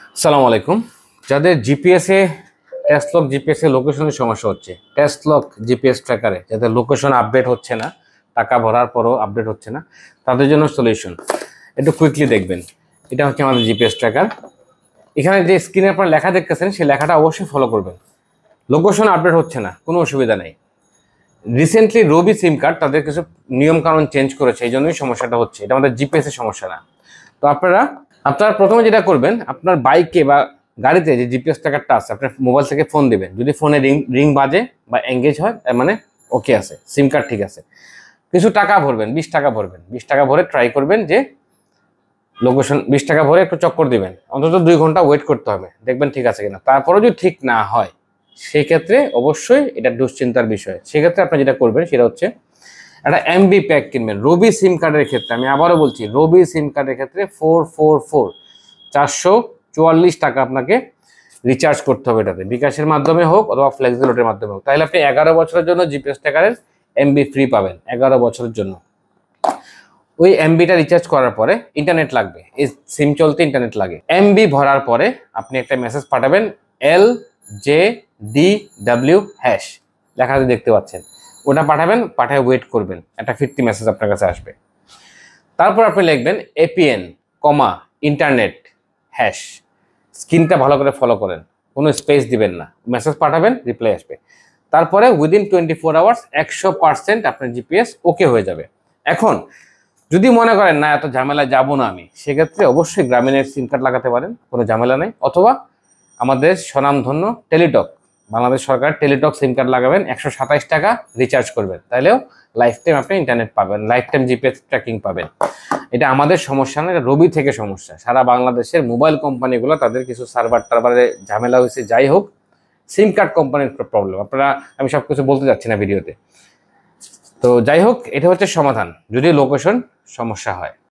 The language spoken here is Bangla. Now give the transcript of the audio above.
আসসালামু আলাইকুম। যাদের জিপিএসে ট্যাসলক জিপিএসে লোকেশনের সমস্যা হচ্ছে, ট্যাসলক জিপিএস ট্র্যাকারে যাদের লোকেশন আপডেট হচ্ছে না, টাকা ভরার পরও আপডেট হচ্ছে না, তাদের জন্য সলিউশন একটু কুইকলি দেখবেন। এটা হচ্ছে আমাদের জিপিএস ট্র্যাকার। এখানে যে স্ক্রিনে আপনারা লেখা দেখতেছেন সেই লেখাটা অবশ্যই ফলো করবেন। লোকেশন আপডেট হচ্ছে না, কোনো অসুবিধা নেই। রিসেন্টলি রবি সিম কার্ড তাদের কিছু নিয়মকানুন চেঞ্জ করেছে, এই জন্যই সমস্যাটা হচ্ছে। এটা আমাদের জিপিএসের সমস্যা না। তো আপনারা প্রথমে যেটা করবেন, আপনার বাইকে বা গাড়িতে যে জিপিএস ট্র্যাকারটা আছে আপনার মোবাইল থেকে ফোন দিবেন। যদি ফোনে রিং বাজে বা এঙ্গেজ হয়, মানে ওকে আছে, সিম কার্ড ঠিক আছে। কিছু টাকা ভরবেন, 20 টাকা ভরবেন। 20 টাকা ভরে ট্রাই করবেন যে লোকেশন, 20 টাকা ভরে একটু চক্কর দিবেন, অন্তত 2 ঘন্টা ওয়েট করতে হবে, দেখবেন ঠিক আছে কিনা। তারপরেও যদি ঠিক না হয় সেই ক্ষেত্রে অবশ্যই এটা দুশ্চিন্তার বিষয়। সেক্ষেত্রে আপনি যেটা করবেন সেটা হচ্ছে একটা এমবি প্যাক কিনবেন। রবি সিম কার্ডের ক্ষেত্রে, আমি আবারও বলছি, রবি সিম কার্ডের ক্ষেত্রে 444 টাকা আপনাকে রিচার্জ করতে হবে এটাতে, বিকাশের মাধ্যমে হোক অথবা ফ্লেক্সিলোটের মাধ্যমে হোক। তাহলে আপনি 11 বছরের জন্য জিপিএস ট্র্যাকারের এমবি ফ্রি পাবেন 11 বছরের জন্য। ওই এমবিটা রিচার্জ করার পরে ইন্টারনেট লাগবে, এই সিম চলতে ইন্টারনেট লাগে। এমবি ভরার পরে আপনি একটা মেসেজ পাঠাবেন, LJDW হ্যাশ লেখাটা দেখতে পাচ্ছেন, ওটা পাঠাবেন। পাঠায় ওয়েট করবেন, একটা ফিরতি মেসেজ আপনার কাছে আসবে। তারপর আপনি লিখবেন এপিএন কমা ইন্টারনেট হ্যাশ। স্ক্রিনটা ভালো করে ফলো করেন, কোনো স্পেস দিবেন না, মেসেজ পাঠাবেন, রিপ্লাই আসবে। তারপরে উইদিন 24 আওয়ার্স 100% আপনার জিপিএস ওকে হয়ে যাবে। এখন যদি মনে করেন না এত ঝামেলায় যাবো না আমি, সেক্ষেত্রে অবশ্যই গ্রামীণের সিম কার্ড লাগাতে পারেন, কোনো ঝামেলা নেই। অথবা আমাদের স্বনামধন্য টেলিটক, বাংলাদেশ সরকার টেলিটক সিম কার্ড লাগাবেন, 127 টাকা রিচার্জ করবেন, তাহলেও লাইফ টাইম আপনি ইন্টারনেট পাবেন, লাইফ টাইম জিপিএস ট্র্যাকিং পাবেন। এটা আমাদের সমস্যা না, এটা রবি থেকে সমস্যা। সারা বাংলাদেশের মোবাইল কোম্পানিগুলো তাদের কিছু সার্ভার টার্ভারে ঝামেলা হয়েছে, যাই হোক, সিম কার্ড কোম্পানির প্রবলেম। আপনারা, আমি সব কিছু বলতে যাচ্ছি না ভিডিওতে। তো যাই হোক, এটা হচ্ছে সমাধান যদি লোকেশন সমস্যা হয়।